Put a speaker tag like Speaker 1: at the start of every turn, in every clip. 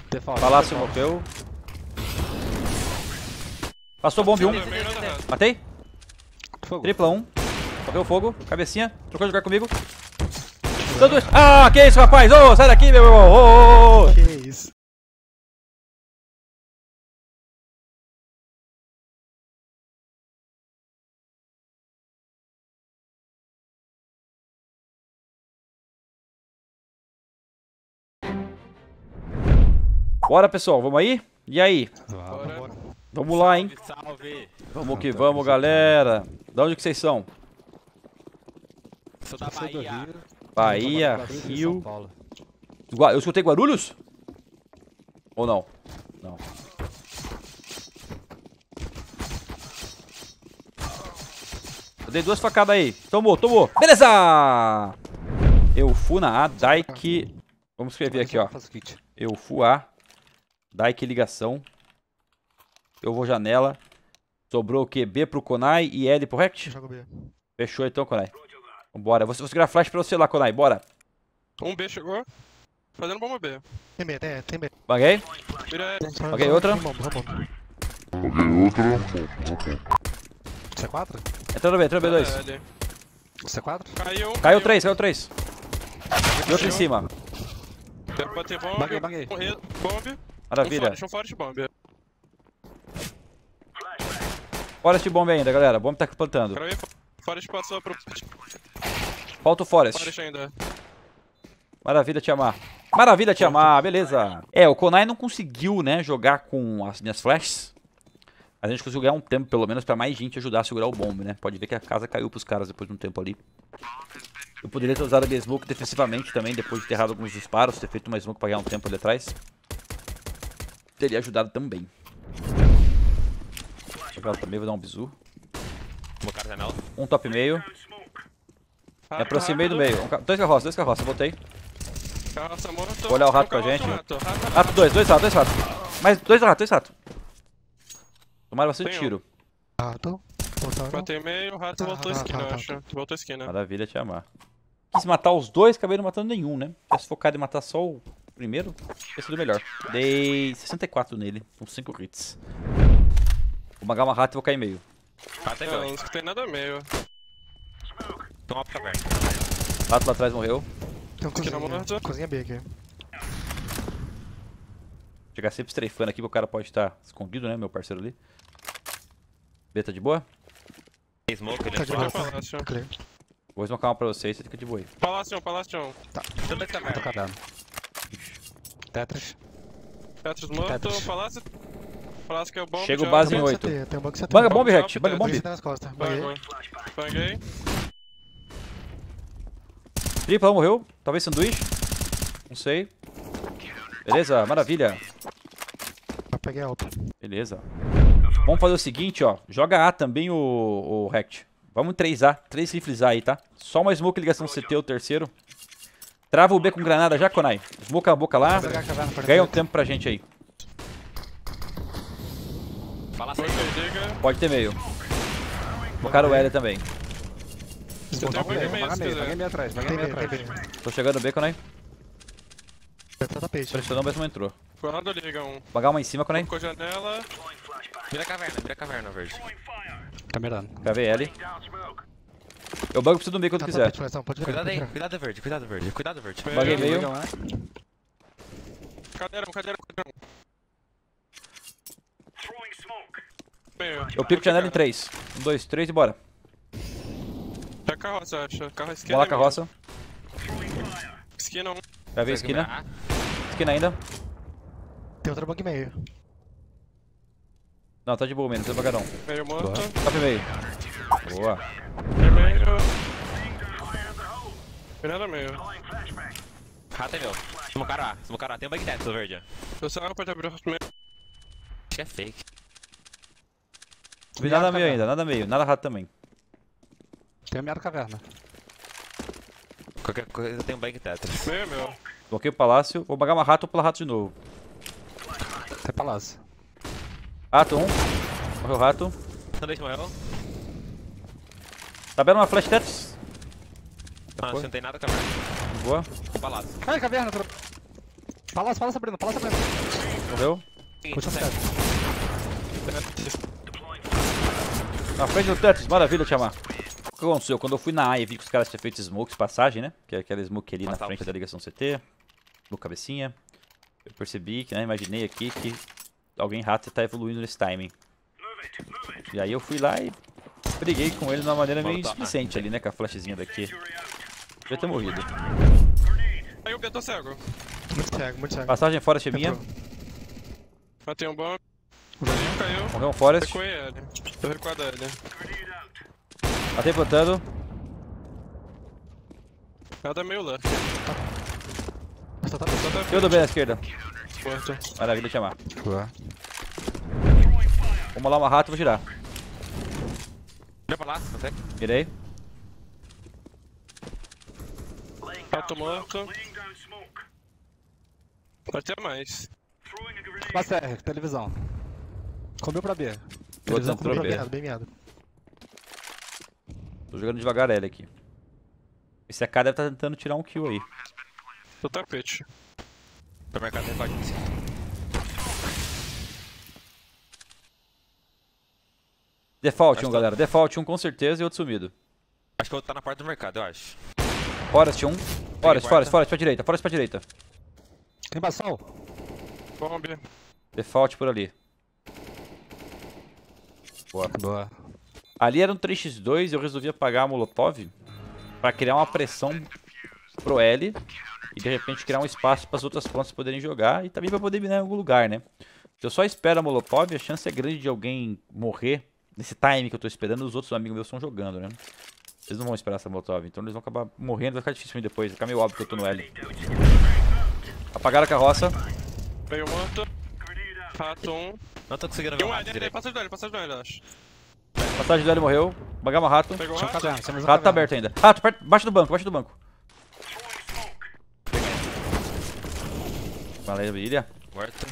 Speaker 1: Palácio morreu. Passou bomba 1. Matei. Tripla 1. Morreu fogo. Cabecinha. Trocou de lugar comigo. Ah, que isso, rapaz? Ô, sai daqui, meu irmão. Ô.
Speaker 2: Que isso.
Speaker 1: Bora, pessoal. Vamos aí? E aí?
Speaker 2: Bora.
Speaker 1: Vamos lá, hein?
Speaker 3: Salve!
Speaker 1: Vamos que vamos, galera. Da onde que vocês são?
Speaker 3: Sou da Bahia.
Speaker 1: Bahia, Rio. Eu escutei Guarulhos? Ou não? Não. Eu dei 2 facadas aí. Tomou. Beleza! Eu fui na A, Daik. Vamos escrever aqui, ó. Eu fui A. Daik ligação. Eu vou janela. Sobrou o quê? B pro Konai e L pro Rect?
Speaker 2: Jogo B.
Speaker 1: Fechou então, Konai. Vambora. Vou segurar flash pra você lá, Konai. Bora.
Speaker 4: Um B chegou. Fazendo bomba B.
Speaker 2: Tem B, tem B.
Speaker 1: Banguei.
Speaker 4: Vira
Speaker 1: Banguei outra.
Speaker 2: C4?
Speaker 1: Entrando B, entrando B2.
Speaker 4: L.
Speaker 2: C4?
Speaker 4: Caiu.
Speaker 1: Caiu 3. E outro em cima.
Speaker 4: Deve bater bomba.
Speaker 2: Baguei.
Speaker 4: Bomba.
Speaker 1: Maravilha.
Speaker 4: Um forte bomba.
Speaker 1: Forest bomb ainda, galera. Bomb tá plantando.
Speaker 4: Forest passou pro...
Speaker 1: Falta o Forest.
Speaker 4: Forest ainda.
Speaker 1: Maravilha te amar. Maravilha te amar, beleza. O Konai não conseguiu, né, jogar com as minhas flashes. A gente conseguiu ganhar um tempo, pelo menos, pra mais gente ajudar a segurar o bomb, né. Pode ver que a casa caiu pros caras depois de um tempo ali. Eu poderia ter usado a minha smoke defensivamente também, depois de ter errado alguns disparos, ter feito uma smoke pra ganhar um tempo ali atrás. Teria ajudado também. Chegar também, vou dar um bizu. Um top meio. Me aproximei do meio. Dois carroças, voltei.
Speaker 4: Carroça morto.
Speaker 1: Vou olhar o rato pra gente. Rato, dois ratos. Mais dois ratos. Tomaram bastante tiro.
Speaker 2: Rato.
Speaker 4: Matei meio, o rato voltou a esquina, eu acho. Voltou a esquina.
Speaker 1: Maravilha te amar. Quis matar os dois, acabei não matando nenhum, né? Se tivesse focado em matar só o primeiro, teria sido melhor. Dei 64 nele, com 5 hits. Vou magar uma rata e vou cair meio.
Speaker 4: Não escutei nada meio.
Speaker 3: Toma pra caverna.
Speaker 1: Rato lá atrás morreu.
Speaker 2: Tem um cozinha B aqui.
Speaker 1: Chegar sempre strafando aqui, porque o cara pode estar escondido, né? Meu parceiro ali. B tá de boa?
Speaker 3: Tem smoke, ele
Speaker 2: Tá
Speaker 3: é
Speaker 2: de
Speaker 3: smoke.
Speaker 2: boa,
Speaker 4: Palácio.
Speaker 2: clear.
Speaker 1: Vou smocar uma pra vocês, você fica de boa aí.
Speaker 4: Palácio.
Speaker 3: Tudo da caverna.
Speaker 2: Caverna. Tetris.
Speaker 4: Petros morto, palácio. Palácio que é o bomb.
Speaker 1: Chega o
Speaker 4: já.
Speaker 1: base em
Speaker 2: Tem um
Speaker 1: 8.
Speaker 2: CT, tem um bug CT.
Speaker 1: Banga bomb, Rect. Banga bomb.
Speaker 2: Dois nas costas. Banguei.
Speaker 4: Banguei.
Speaker 1: Tripla morreu. Talvez sanduíche. Não sei. Beleza, maravilha.
Speaker 2: Peguei alto.
Speaker 1: Beleza. Vamos fazer o seguinte, ó. Joga A também o Rect. Vamos 3A. 3 rifles A aí, tá? Só uma smoke ligação CT, o terceiro. Trava o B com granada já, Konai. Smoke a boca lá. Ganha um tempo pra gente aí.
Speaker 3: Palácio aí.
Speaker 1: Pode ter meio. Bocaram o L também.
Speaker 4: Você tem um bangue meio se quiser.
Speaker 2: meio atrás. Tem meio.
Speaker 1: Tô chegando no B, Konai.
Speaker 2: Tá tapete.
Speaker 1: Pressionou, mas não entrou.
Speaker 4: Quando liga um.
Speaker 1: Pagar uma em cima, Konai.
Speaker 4: Com janela.
Speaker 3: Vira a caverna, verde.
Speaker 2: Tá mirando.
Speaker 1: Gravei L. Eu banco pra você do meio quando quiser.
Speaker 3: Cuidado aí, cuidado verde.
Speaker 1: Baguei meio.
Speaker 4: Cadeirão. Meio.
Speaker 1: Eu pico janela em 3. 1, 2, 3 e bora.
Speaker 4: É carroça, acho. Carro esquerda.
Speaker 1: Bola carroça.
Speaker 4: Esquina 1.
Speaker 1: Gravei esquina. Esquina ainda.
Speaker 2: Tem outro bug meio.
Speaker 1: Não, tá de boa menos, não tem bagadão.
Speaker 4: Meio morto.
Speaker 1: Top meio. Boa.
Speaker 4: Meio. Virada meio.
Speaker 3: Rato é meu. Smocaram A. Tem um bug teto, verde.
Speaker 4: Eu só pode abrir o meio.
Speaker 3: Acho que é fake.
Speaker 1: Vi nada meio ainda, nada meio. Nada rato também.
Speaker 2: Tem a minha caverna.
Speaker 3: Qualquer coisa tem um bug teto.
Speaker 4: Meio é meu.
Speaker 1: Bloqueei o palácio. Vou bagar uma rata ou pular rato de novo.
Speaker 2: Tem palácio.
Speaker 1: Rato 1. Morreu o rato.
Speaker 3: Sanduíche morreu.
Speaker 1: Tabela uma flash Tetris.
Speaker 3: Não tem nada caverna.
Speaker 1: Boa.
Speaker 3: Palácio.
Speaker 2: Ai, caverna. Palácio, Sabrina, Palácio, Sabrina.
Speaker 1: Morreu.
Speaker 2: Puxa certo.
Speaker 1: Na frente do Tetris, maravilha, Tiamat. O que aconteceu? Quando eu fui na A e vi que os caras tinham feito smokes passagem, né? Que é aquela smoke ali na frente da ligação CT. No cabecinha. Eu percebi que, né? Imaginei aqui que alguém rato tá evoluindo nesse timing. E aí eu fui lá e briguei com ele de uma maneira meio displicente ali, né? Com a flashzinha daqui. Devia ter morrido.
Speaker 4: Aí o B tá cego.
Speaker 2: Muito cego, muito cego.
Speaker 1: Passagem fora, minha.
Speaker 4: Matei um bomb. Caiu.
Speaker 1: Morreu um Forest.
Speaker 4: Recuei ele. Tô recuado ele.
Speaker 1: Matei plantando.
Speaker 4: Ela tá meio left.
Speaker 1: Eu do B na esquerda.
Speaker 4: Porta.
Speaker 1: Maravilha, Tiamat.
Speaker 2: Boa.
Speaker 1: Vamos lá, uma rato e vou girar.
Speaker 3: Olha pra lá, consegue?
Speaker 1: Mirei.
Speaker 4: Rato morto. Pode ter mais.
Speaker 2: Passe R, televisão. Comeu pra B.
Speaker 1: Outro
Speaker 2: Televisão
Speaker 1: entrou
Speaker 2: comeu pra
Speaker 1: B.
Speaker 2: B, errado, bem meado.
Speaker 1: Tô jogando devagar L aqui. Esse AK deve estar tentando tirar um kill aí.
Speaker 4: Do tapete.
Speaker 3: Pro mercado tem pode.
Speaker 1: Default 1, galera. Default 1 com certeza e outro sumido.
Speaker 3: Acho que o outro tá na porta do mercado, eu acho.
Speaker 1: Forest 1. Forest pra direita. Forest pra direita.
Speaker 2: Tem bação?
Speaker 4: Bomb.
Speaker 1: Default por ali.
Speaker 2: Boa.
Speaker 1: Ali era um 3x2 e eu resolvi apagar a Molotov pra criar uma pressão pro L e de repente criar um espaço para as outras frontes poderem jogar e também pra poder mirar em algum lugar, né? Se eu só espero a Molotov, a chance é grande de alguém morrer nesse time que eu tô esperando, os outros amigos meus estão jogando, né? Eles não vão esperar essa Molotov, então eles vão acabar morrendo, vai ficar difícil pra mim depois, vai ficar meio óbvio que eu tô no L. Apagaram a carroça.
Speaker 4: Veio morto. Rato 1.
Speaker 3: Não tô conseguindo
Speaker 4: E
Speaker 3: ver o
Speaker 4: um
Speaker 3: rato
Speaker 4: L,
Speaker 3: direito.
Speaker 4: passagem do L, acho.
Speaker 1: Passagem do L morreu. Bagamos o rato.
Speaker 4: Pegou o
Speaker 2: Tinha um
Speaker 4: rato.
Speaker 2: caverna, tinha mais um
Speaker 1: Rato tá
Speaker 2: caverna.
Speaker 1: aberto ainda. Rato, baixo do banco. Maravilha.
Speaker 3: Morto.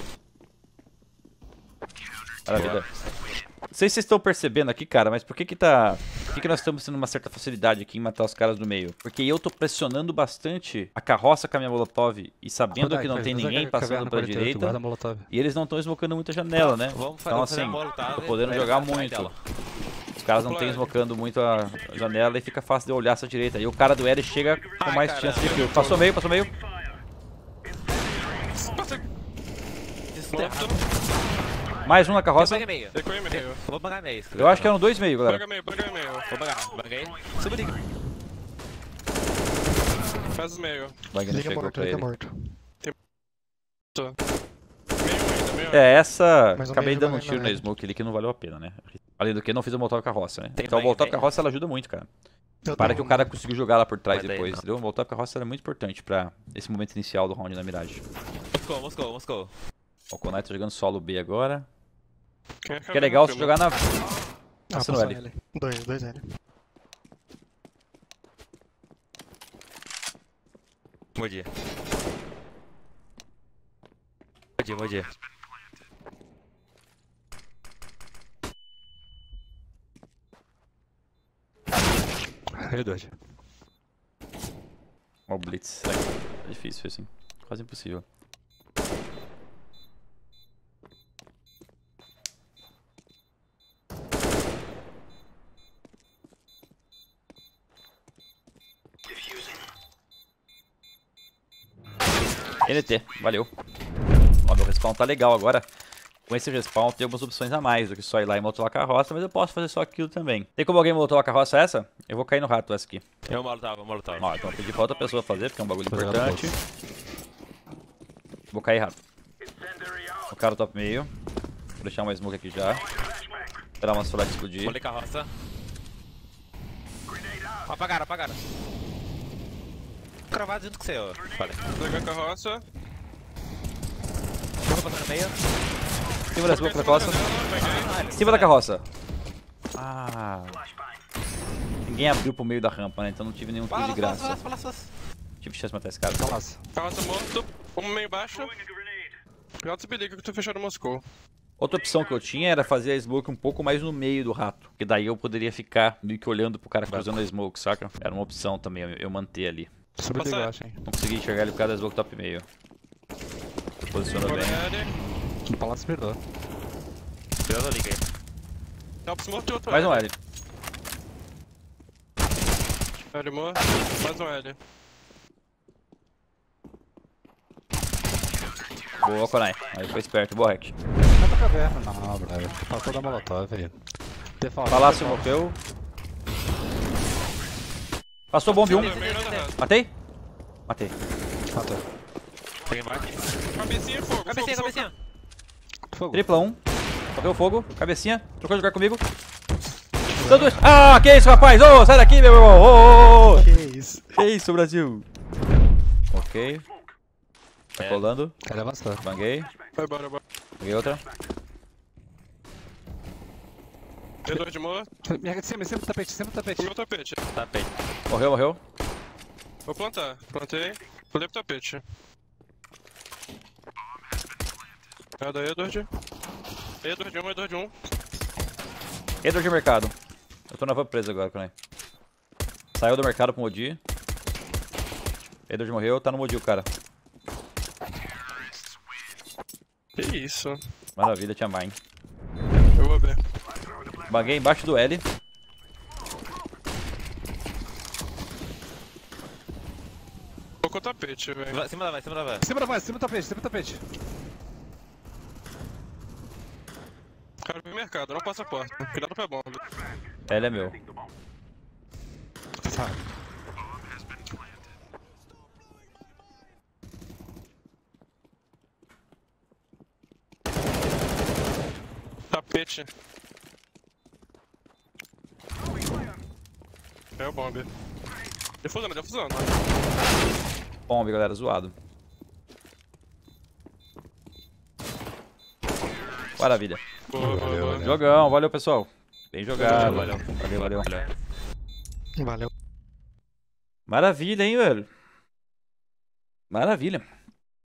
Speaker 1: Maravilha. Não sei se vocês estão percebendo aqui, cara, mas por que nós estamos tendo uma certa facilidade aqui em matar os caras do meio? Porque eu tô pressionando bastante a carroça com a minha Molotov e sabendo que não tem ninguém passando pra direita. E eles não estão smocando muito a janela, né? Então assim, tô podendo jogar muito. Os caras não estão smocando muito a janela e fica fácil de eu olhar essa direita. E o cara do L chega com mais chance de kill. Passou meio.
Speaker 4: Morto.
Speaker 1: Mais um na carroça.
Speaker 3: Baga meio.
Speaker 4: Recuei meio.
Speaker 3: Vou bagar meio.
Speaker 1: Eu acho que eram 2 meio, galera.
Speaker 4: Baga meio.
Speaker 3: Vou bagar. Baguei. Suba liga.
Speaker 4: Faz meio.
Speaker 1: Wagner
Speaker 2: Liga
Speaker 1: chegou
Speaker 2: morto,
Speaker 1: pra
Speaker 2: liga
Speaker 1: ele.
Speaker 2: morto.
Speaker 4: Meio.
Speaker 1: É, essa...
Speaker 2: Mais um
Speaker 1: Acabei
Speaker 2: meio
Speaker 1: dando um
Speaker 2: jogando
Speaker 1: tiro
Speaker 2: na
Speaker 1: na
Speaker 2: L.
Speaker 1: smoke ali que não valeu a pena, né? Além do que, não fiz a Molotov carroça, né?
Speaker 3: Tem
Speaker 1: Então a
Speaker 3: bang,
Speaker 1: Molotov
Speaker 3: bang.
Speaker 1: carroça, ela ajuda muito, cara.
Speaker 2: Eu
Speaker 1: Para
Speaker 2: dou
Speaker 1: que o
Speaker 2: um-
Speaker 1: cara conseguiu jogar lá por trás
Speaker 3: Mas daí
Speaker 1: depois,
Speaker 3: não.
Speaker 1: entendeu? A Molotov carroça era muito importante pra esse momento inicial do round na Mirage.
Speaker 3: Moscou.
Speaker 1: Ó, o Konai tá jogando solo B agora.
Speaker 4: Quem é
Speaker 1: Que é legal se jogar na...
Speaker 2: Ah,
Speaker 1: Passando
Speaker 2: passou
Speaker 1: L.
Speaker 2: L. Dois L.
Speaker 3: Mordi.
Speaker 2: L2.
Speaker 1: Ó, o Blitz. É difícil, assim. Quase impossível. NT, valeu. Ó, meu respawn tá legal agora. Com esse respawn tem algumas opções a mais do que só ir lá e motolar a carroça, mas eu posso fazer só aquilo também. Tem como alguém motolar a carroça essa? Eu vou cair no rato essa aqui.
Speaker 3: Eu molotov.
Speaker 1: Ó, então eu pedi pra outra pessoa fazer, porque é um bagulho
Speaker 2: Fazer
Speaker 1: importante. Vou cair rápido. O cara top meio. Vou deixar uma smoke aqui já. Esperar umas flags explodir.
Speaker 3: Molei carroça. Apagaram. Cravado junto com você, ó. Falei.
Speaker 4: Pegou a carroça.
Speaker 3: Vou passar no meio.
Speaker 1: Em cima da smoke da carroça. Em cima da carroça. Ah. Ninguém abriu pro meio da rampa, né? Então não tive nenhum kill de graça. Tive chance de matar esse cara.
Speaker 2: Palácio.
Speaker 4: Carroça morto. Um meio baixo. Pegar outro bilico que tu fechou no Moscou.
Speaker 1: Outra opção que eu tinha era fazer a smoke um pouco mais no meio do rato. Que daí eu poderia ficar meio que olhando pro cara cruzando a smoke, saca? Era uma opção também eu manter ali.
Speaker 2: Subiu
Speaker 4: Passa-
Speaker 2: liga, eu acho, hein.
Speaker 1: Não consegui enxergar ele por causa da smoke top meio. Posicionou
Speaker 4: Bora,
Speaker 1: bem.
Speaker 4: L.
Speaker 2: No palácio perdeu.
Speaker 3: Tirou da liga aí.
Speaker 4: Dá pro smoke de outro
Speaker 1: Mais um L.
Speaker 4: L morto. Mais um L.
Speaker 1: Boa, Konai. Aí foi esperto, boa hack.
Speaker 2: Vai pra caverna. Não, brother. Passou da molotov aí. Default.
Speaker 1: Palácio morreu. Passou bomb 1.
Speaker 4: Meio nada errado.
Speaker 1: Matei? Matei.
Speaker 2: Matou.
Speaker 3: Peguei embaixo.
Speaker 4: Cabecinha e fogo.
Speaker 3: Cabecinha,
Speaker 4: fogo,
Speaker 3: cabecinha.
Speaker 2: Fogo.
Speaker 1: Tripla 1. Morreu fogo. Cabecinha. Trocou de lugar comigo. Sanduíche. Ah, que isso, rapaz? Ô, sai daqui, meu irmão. Ô, ô, ô.
Speaker 2: Que isso?
Speaker 1: Que isso, Brasil? Ok. Tá colando.
Speaker 2: Cara, avançou.
Speaker 1: Banguei.
Speaker 4: Vai, bora, bora.
Speaker 1: Banguei outra.
Speaker 4: T2 de morto.
Speaker 2: Em cima do tapete, em cima do tapete.
Speaker 4: Comeu o tapete.
Speaker 3: Tapete.
Speaker 1: Morreu, morreu.
Speaker 4: Vou plantar. Plantei. Pulei pro tapete. Nada aí, E2 de 1, E2 de 1.
Speaker 1: Entra de mercado. Eu tô na van presa agora, Konai. Saiu do mercado pro Modi. Edward morreu, tá no Modi o cara.
Speaker 4: Que isso?
Speaker 1: Maravilha, tinha mine.
Speaker 4: Eu vou ver.
Speaker 1: Baguei embaixo do L.
Speaker 4: Colocou o tapete, velho.
Speaker 3: Cima da vai, cima da vai.
Speaker 2: Cima da voz, cima do tapete, cima do tapete.
Speaker 4: Cara, pro mercado, não passa a porta. Cuidado pra bomba.
Speaker 1: L é meu.
Speaker 2: Sabe.
Speaker 4: Tapete. É o bombe. Defusando, defusando.
Speaker 1: Bomb, galera, zoado. Maravilha.
Speaker 4: Boa, boa, boa.
Speaker 1: Jogão, valeu, pessoal. Bem jogado.
Speaker 3: Valeu.
Speaker 1: Valeu, valeu.
Speaker 2: Valeu.
Speaker 1: Maravilha, hein, velho. Maravilha.